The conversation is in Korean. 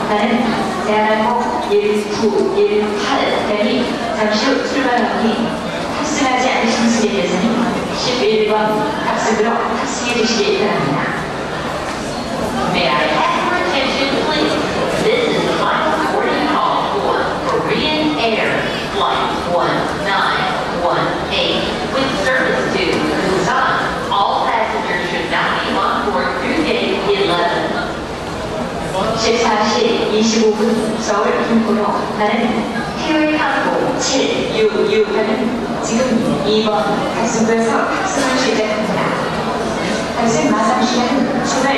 나는 대한민국 19, 18년이 잠시 후 출발하니 탑승하지 않으신 승객께서는 11번 탑승으로 탑승해 주시기 바랍니다. May I have your attention, please? This is the final boarding call for Korean Air Flight 1918 with service to Busan. All passengers should now be on board through gate 11. 14시 25분 서울 김포로 나는 필요하고 766은 지금 2번 탑승구에서 탑승을 시작합니다. 탑승 마감 시간은